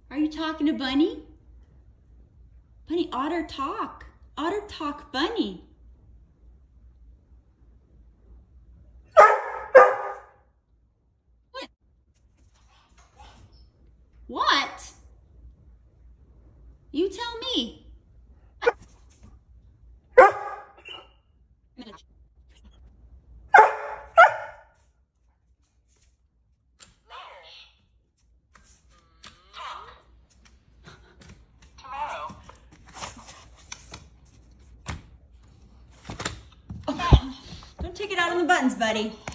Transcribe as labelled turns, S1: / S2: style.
S1: Are you talking to Bunny? Bunny, Otter talk. Otter talk, Bunny. What? You tell me. Don't take it out on the buttons, buddy.